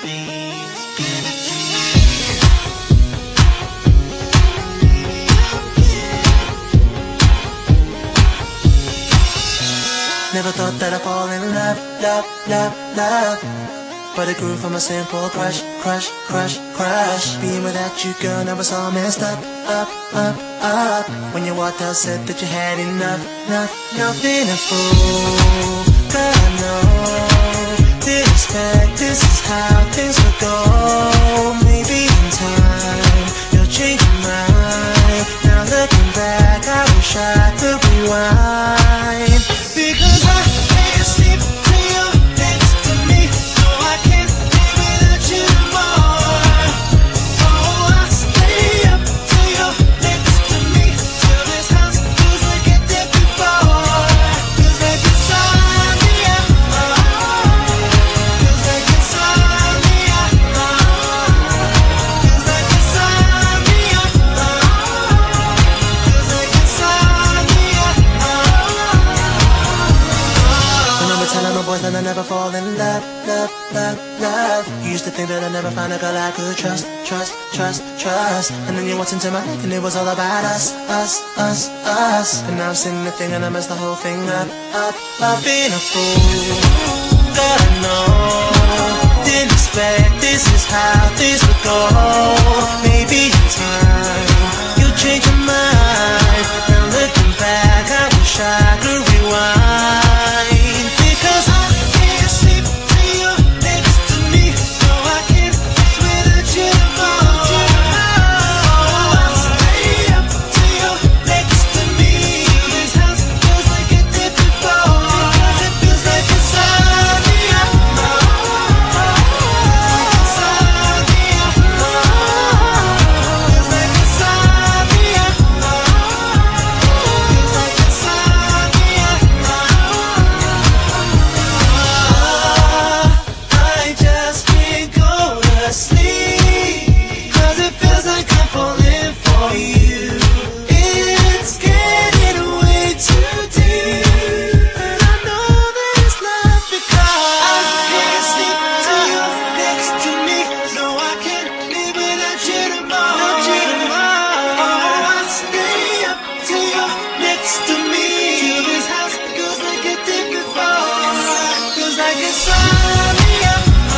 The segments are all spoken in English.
Never thought that I'd fall in love, love, love, love. But it grew from a simple crush, crush, crush, crush. Being without you, girl, now it's all messed up, up, up, up. When you walked out, said that you had enough, enough, enough. Been a fool, but I know, didn't expect this is how things would go. Maybe in time, you'll change your mind. Now looking back, I wish I could rewind. Because I can't sleep till you're next to me. No, I can't live without you more. Oh, I stay up till you're next to me, till this house feels like it did before. Feels like insomnia. Feels like insomnia. Feels like insomnia. Feels like insomnia. Telling my boys that I never fall in love, love, love, love. You used to think that I'd never find a girl I could trust, trust, trust, trust. And then you walked into my life and it was all about us, us, us, us. And now I'm sitting there thinking I messed the whole thing up, up. I've been a fool, God I know. Didn't expect this is how things would go. Maybe in time you'll change your mind. Now looking back, I wish I could rewind. Because I can't sleep till you're next to me. No, I can't live without you more. Oh, I'll stay up till you're next to me, till this house feels like it did before. Because it feels like insomnia. Feels like insomnia. Feels like insomnia. Feels like insomnia. I just can't go to sleep, 'cause it feels like I'm falling for you. It's getting way too deep, and I know that it's not because I can't sleep till you're next to me. No, I can't live without you tomorrow. Oh, I stay up till you're next to me, till this house feels like it did before. Feels like insomnia.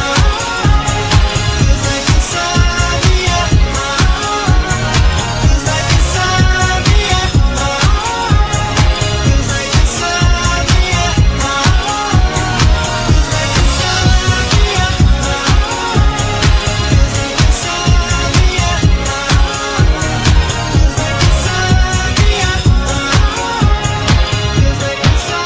Feels like insomnia. Feels like insomnia. Feels like insomnia. Feels like insomnia. Feels like insomnia. Feels like insomnia. Feels like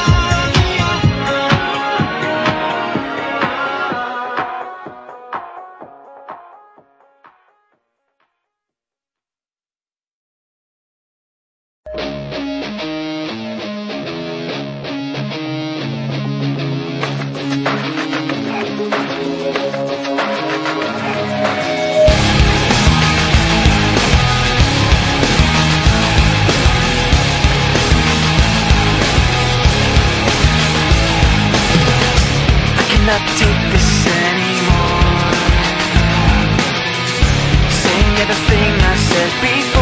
I cannot take this anymore. Saying everything I said before.